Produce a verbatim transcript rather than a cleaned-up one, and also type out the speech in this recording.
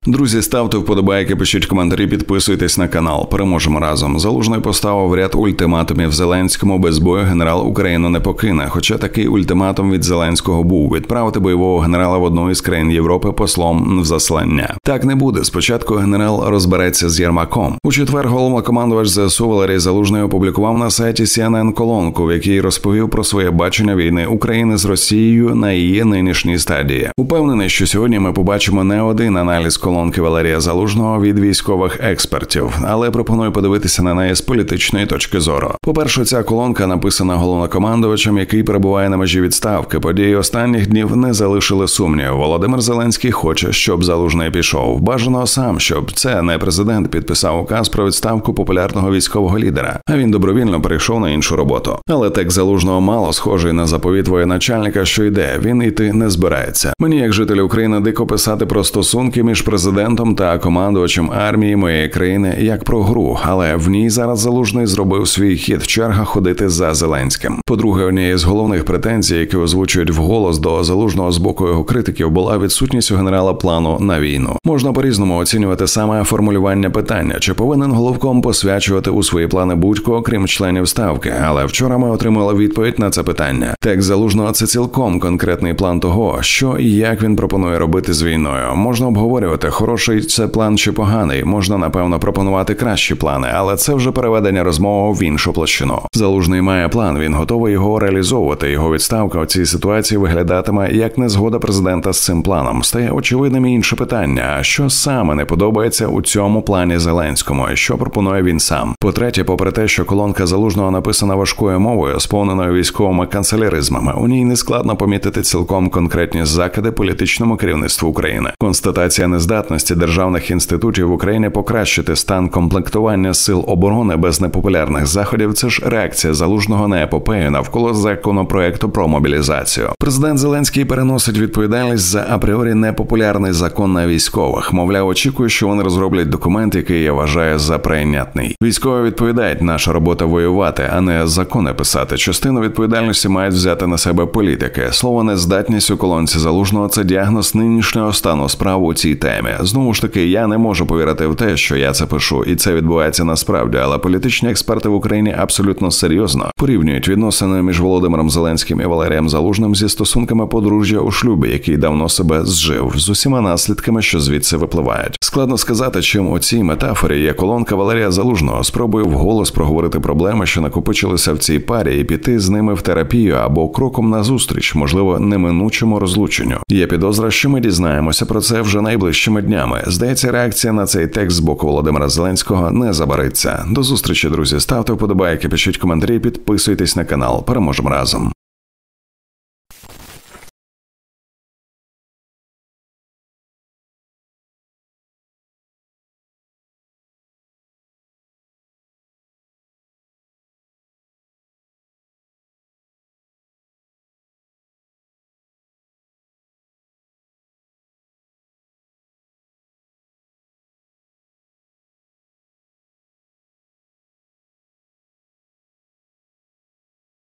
Друзі, ставте вподобайки, пишіть коментарі, підписуйтесь на канал. Переможемо разом. Залужний поставив ряд ультиматумів Зеленському: без бою генерал Україну не покине. Хоча такий ультиматум від Зеленського був: відправити бойового генерала в одну із країн Європи послом в заслання. Так не буде. Спочатку генерал розбереться з Єрмаком. У четвер головнокомандувач ЗСУ Валерій Залужний опублікував на сайті Сі Ен Ен колонку, в якій розповів про своє бачення війни України з Росією на її нинішній стадії. Упевнений, що сьогодні ми побачимо не один аналіз колонки Валерія Залужного від військових експертів, але пропоную подивитися на неї з політичної точки зору. По-перше, ця колонка написана головнокомандувачем, який перебуває на межі відставки. Події останніх днів не залишили сумнівів. Володимир Зеленський хоче, щоб Залужний пішов. Бажано сам, щоб це не президент підписав указ про відставку популярного військового лідера, а він добровільно перейшов на іншу роботу. Але текст Залужного мало схожий на заповіт воєначальника, що йде. Він йти не збирається. Мені, як житель України, дико писати про стосунки між президентом та командувачем армії моєї країни як про гру, але в ній зараз Залужний зробив свій хід: черга ходити за Зеленським. По-друге, однією з головних претензій, які озвучують вголос до Залужного з боку його критиків, була відсутність у генерала плану на війну. Можна по-різному оцінювати саме формулювання питання, чи повинен головком посвячувати у свої плани будь-кого, крім членів ставки, але вчора ми отримали відповідь на це питання. Текст Залужного – це цілком конкретний план того, що і як він пропонує робити з війною. Можна обговорювати, хороший це план чи поганий, можна, напевно, пропонувати кращі плани, але це вже переведення розмови в іншу площину. Залужний має план, він готовий його реалізовувати. Його відставка у цій ситуації виглядатиме як незгода президента з цим планом. Стає очевидним і інше питання: а що саме не подобається у цьому плані Зеленському, і що пропонує він сам? По-третє, попри те, що колонка Залужного написана важкою мовою, сповненою військовими канцеляризмами, у ній не складно помітити цілком конкретні закиди політичному керівництву України. Констатація нездатності державних інститутів в Україні покращити стан комплектування сил оборони без непопулярних заходів – це ж реакція Залужного на епопею навколо законопроекту про мобілізацію. Президент Зеленський переносить відповідальність за апріорі непопулярний закон на військових. Мовляв, очікує, що вони розроблять документ, який я вважаю за прийнятний. Військові відповідають: наша робота воювати, а не закони писати. Частину відповідальності мають взяти на себе політики. Слово «нездатність» у колонці Залужного – це діагноз нинішнього стану справ у цій темі. Знову ж таки, я не можу повірити в те, що я це пишу, і це відбувається насправді, але політичні експерти в Україні абсолютно серйозно порівнюють відносини між Володимиром Зеленським і Валерієм Залужним зі стосунками подружжя у шлюбі, який давно себе зжив, з усіма наслідками, що звідси випливають. Складно сказати, чим у цій метафорі є колонка Валерія Залужного. Спробую вголос проговорити проблеми, що накопичилися в цій парі, і піти з ними в терапію або кроком назустріч, можливо, неминучому розлученню. Є підозра, що ми дізнаємося про це вже найближчими днями. Здається, реакція на цей текст з боку Володимира Зеленського не забариться. До зустрічі, друзі. Ставте вподобайки, пишіть коментарі, підписуйтесь на канал. Переможемо разом.